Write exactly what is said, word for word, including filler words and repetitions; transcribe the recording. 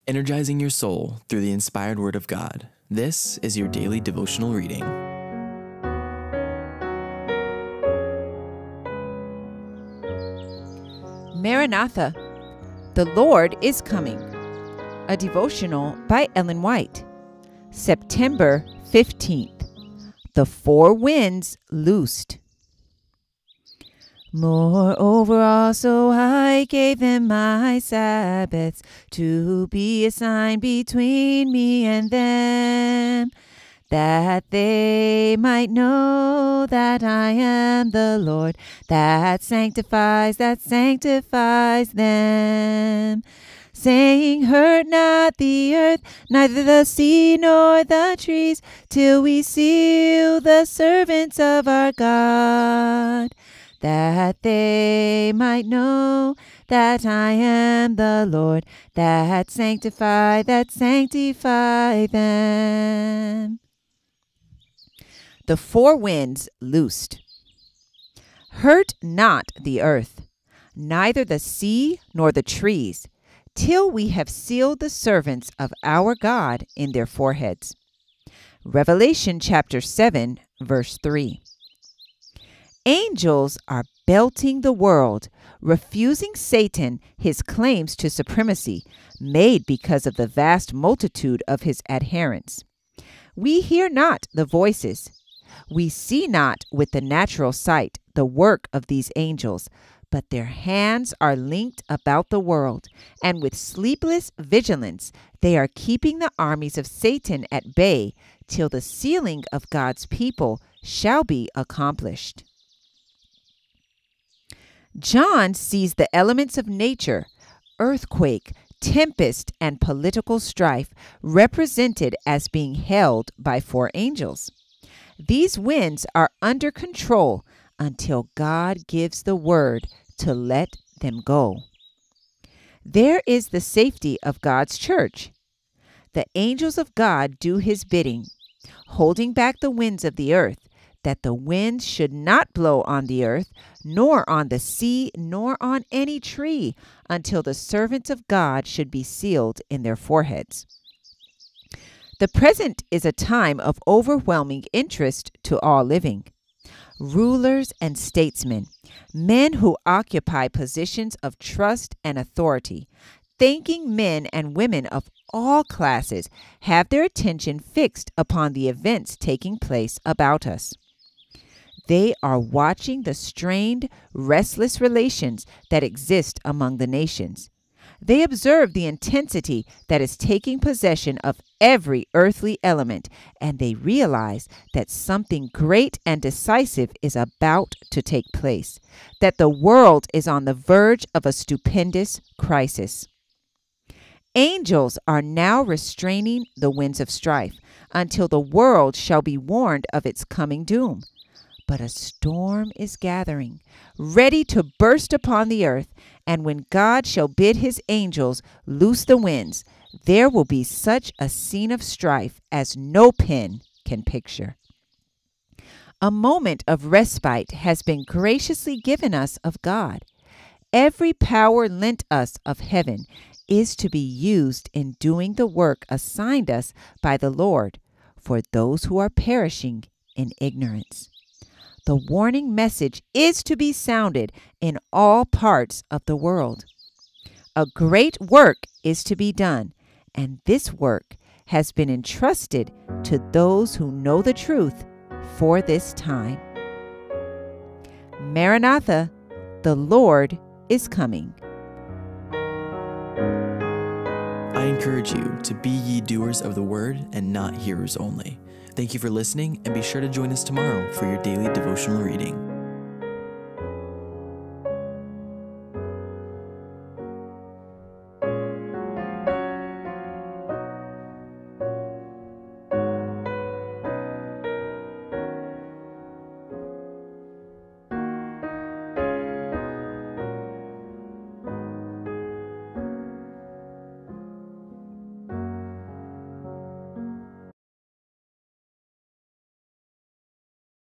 energizing your soul through the inspired Word of God. This is your daily devotional reading. Maranatha, the Lord is coming. A devotional by Ellen White. September fifteenth. The Four Winds Loosed. Moreover also I gave them my Sabbaths to be a sign between me and them, that they might know that I am the Lord, that sanctifies, that sanctifies them. Saying, hurt not the earth, neither the sea nor the trees, till we seal the servants of our God, that they might know that I am the Lord, that sanctify, that sanctify them. The four winds loosed. Hurt not the earth, neither the sea nor the trees, till we have sealed the servants of our God in their foreheads. Revelation chapter seven, verse three. Angels are belting the world, refusing Satan his claims to supremacy, made because of the vast multitude of his adherents. We hear not the voices. We see not with the natural sight the work of these angels, but their hands are linked about the world, and with sleepless vigilance they are keeping the armies of Satan at bay till the sealing of God's people shall be accomplished. John sees the elements of nature, earthquake, tempest, and political strife represented as being held by four angels. These winds are under control until God gives the word to let them go. There is the safety of God's church. The angels of God do his bidding, holding back the winds of the earth, that the winds should not blow on the earth, nor on the sea, nor on any tree, until the servants of God should be sealed in their foreheads. The present is a time of overwhelming interest to all living. Rulers and statesmen, men who occupy positions of trust and authority, thinking men and women of all classes, have their attention fixed upon the events taking place about us. They are watching the strained, restless relations that exist among the nations. They observe the intensity that is taking possession of every earthly element, and they realize that something great and decisive is about to take place, that the world is on the verge of a stupendous crisis. Angels are now restraining the winds of strife until the world shall be warned of its coming doom. But a storm is gathering, ready to burst upon the earth, and when God shall bid his angels loose the winds, there will be such a scene of strife as no pen can picture. A moment of respite has been graciously given us of God. Every power lent us of heaven is to be used in doing the work assigned us by the Lord for those who are perishing in ignorance. The warning message is to be sounded in all parts of the world. A great work is to be done, and this work has been entrusted to those who know the truth for this time. Maranatha, the Lord is coming. I encourage you to be ye doers of the word and not hearers only. Thank you for listening, and be sure to join us tomorrow for your daily devotional reading.